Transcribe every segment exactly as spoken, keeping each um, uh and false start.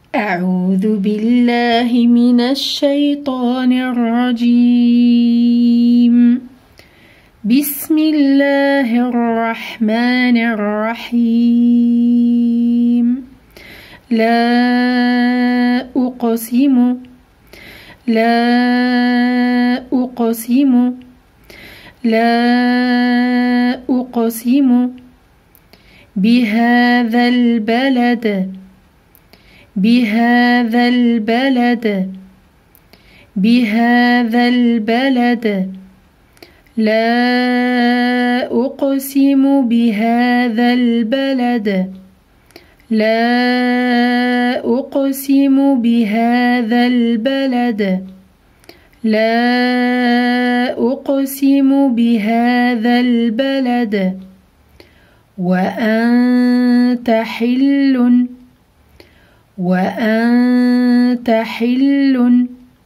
أعوذ بالله من الشيطان الرجيم. بسم الله الرحمن الرحيم. لا أقسم لا أقسم لا أقسم بهذا البلد بهذا البلد بهذا البلد لا أقسم بهذا البلد لا أقسم بهذا البلد لا أقسم بهذا البلد وأنت حل وأنت حل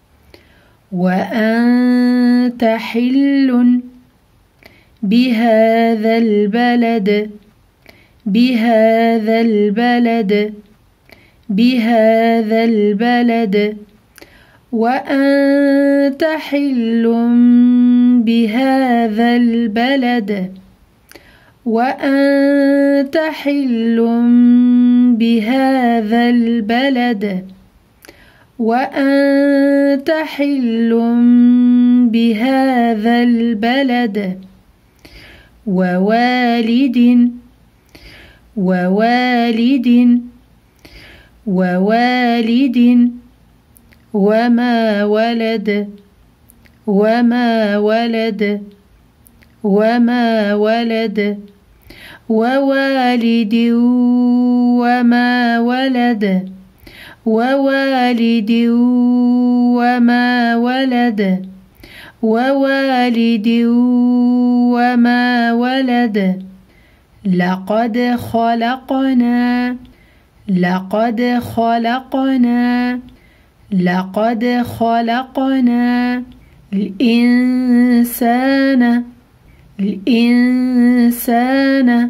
وأنت حل بهذا البلد بهذا البلد بهذا البلد وأنت حل بهذا البلد وأنت حل بهذا البلد وأنت حل بهذا البلد ووالد ووالد ووالد وما ولد وما ولد وما ولد ووالد وما ولد ووالد وما ولد ووالد وما ولد لقد خلقنا لقد خلقنا لقد خلقنا الإنسان الإنسان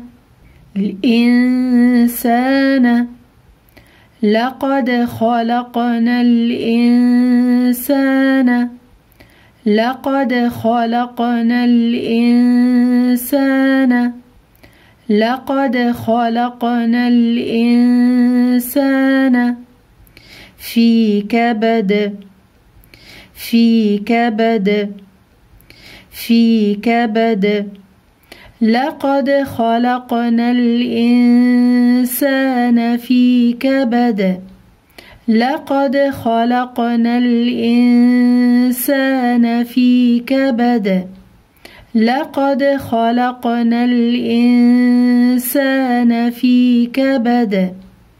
الإنسان لقد خلقنا الإنسان لقد خلقنا الإنسان لقد خلقنا الإنسان في كبد في كبد في كبد لقد خلقنا الإنسان في كبد لقد خلقنا الإنسان في كبد لقد خلقنا الإنسان في كبد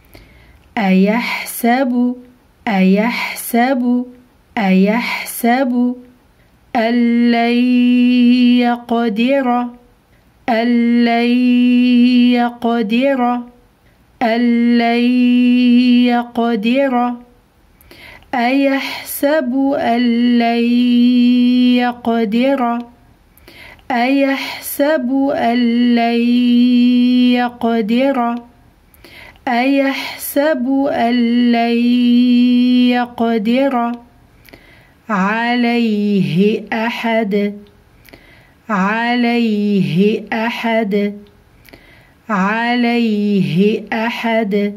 أيحسب أيحسب أيحسب أن لن يقدر أن لن يقدر أن لن يقدر أيحسب أن لن يقدر أيحسب أن لن يقدر أيحسب أن لن يقدر عليه أحد عليه أحد عليه أحد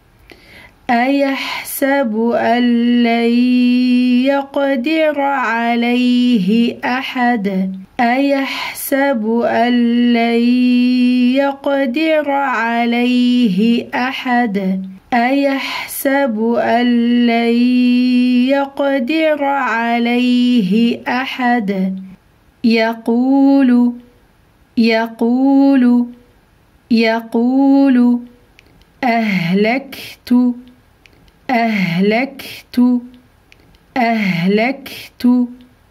أيحسب أن لن يقدر عليه أحد أيحسب أن لن يقدر عليه أحد أيحسب أن لن يقدر عليه أحد يقول يقول يقول أهلكت أهلكت أهلكت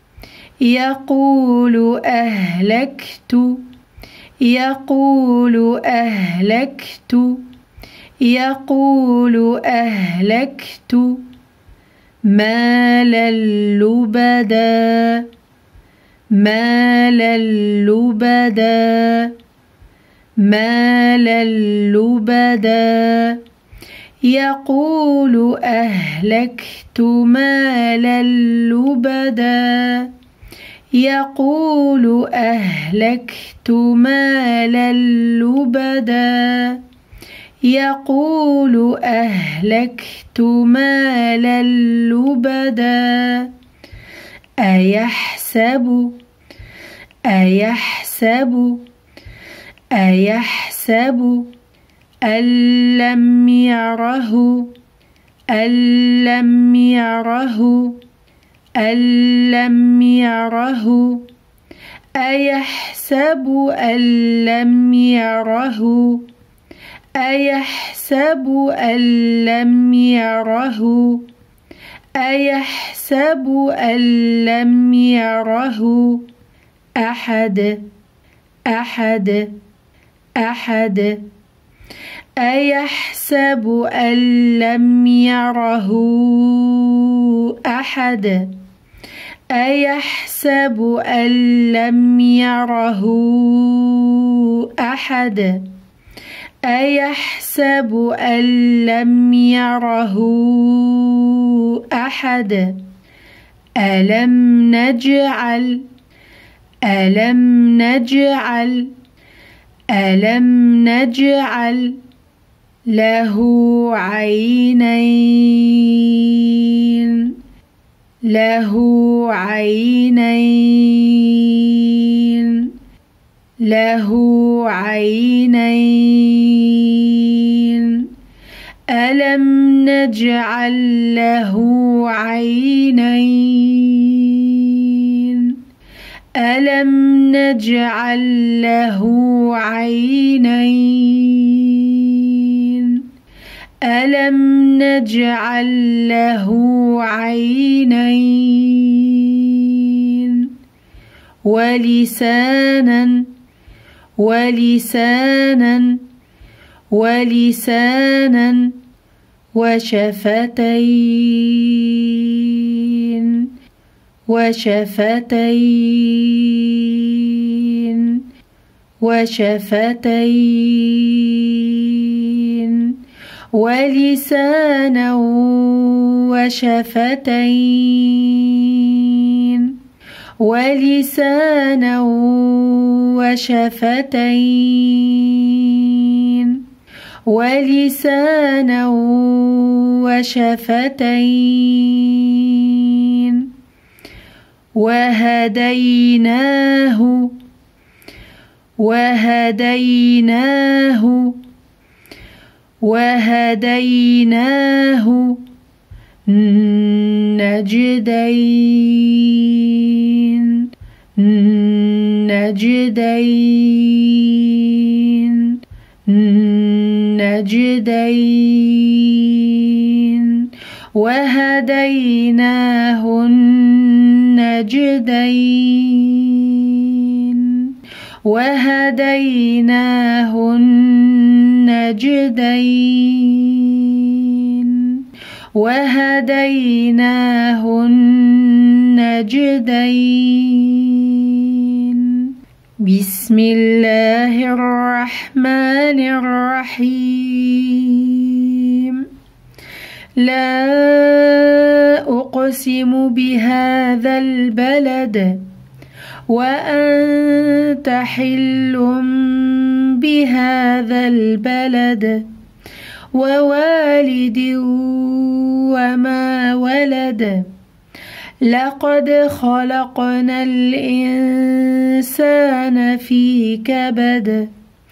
يقول أهلكت يقول أهلكت يقول أهلكت مالا لبدا مالا لبدا مالا لبدا يقول أهلكت مالا لبدا يقول أهلكت مالا لبدا يقول أهلكت مالا لبدا أيحسب أيحسب أيحسب أن لم يره أن لم يره أن لم يره أيحسب أن لم يره أيحسب أن لم يره أيحسب أن لم يره أحد أحد أحد أيحسب أن لم يره أحد أيحسب أن لم يره أحد أيحسب أن لم يره أحد ألم نجعل ألم نجعل ألم نجعل له عينين له عينين له عينين ألم نجعل له عينين ألم نجعل له عينين ألم نجعل له عينين ولسانا ولسانا ولسانا وشفتين وشفتين وشفتين ولسانا وشفتين ولسانا وشفتين ولسانا وشفتين وهديناه وهديناه وهديناه النجدين النجدين النجدين وهديناه النجدين وهديناه النجدين وهديناه النجدين بسم الله الرحمن الرحيم لا أقسم بهذا البلد وأنت حل بهذا البلد ووالد وما ولد لقد خلقنا الإنسان في كبد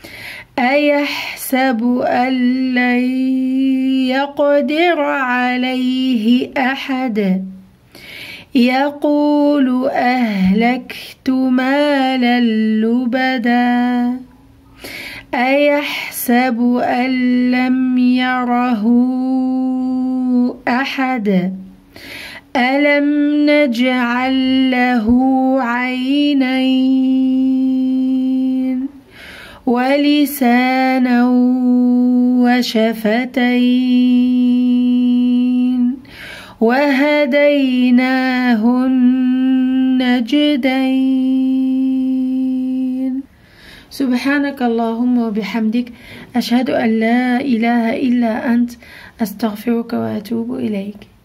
أيحسب أن لن يقدر عليه أحد يقول أهلكت مالا لبدا أيحسب أن لم يره أحد ألم نجعل له عينين ولسانا وشفتين وهديناه النجدين سبحانك اللهم وبحمدك أشهد أن لا إله إلا أنت أستغفرك وأتوب إليك.